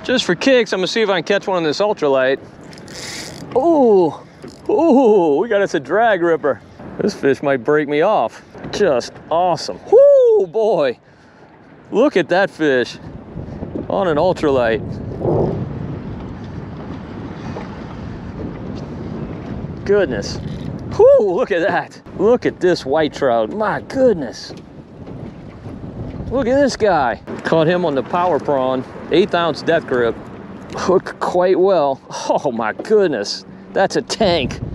Just for kicks, I'm gonna see if I can catch one on this ultralight. Ooh, ooh, we got us a drag ripper. This fish might break me off. Just awesome. Whoo, boy. Look at that fish on an ultralight. Goodness. Whoo, look at that. Look at this white trout. My goodness. Look at this guy. Caught him on the power prawn, 1/8 ounce death grip. Hooked quite well. Oh my goodness. That's a tank.